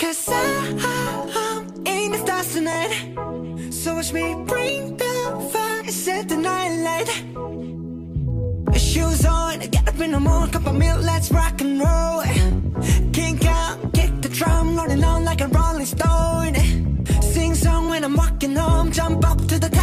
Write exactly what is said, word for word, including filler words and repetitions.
'cause I'm in the stars tonight. So watch me bring the fire, set the night light. Shoes on, get up in the morning, cup of milk, let's rock and roll. Kink out, kick the drum, rolling on like a rolling stone. Sing song when I'm walking home, jump up to the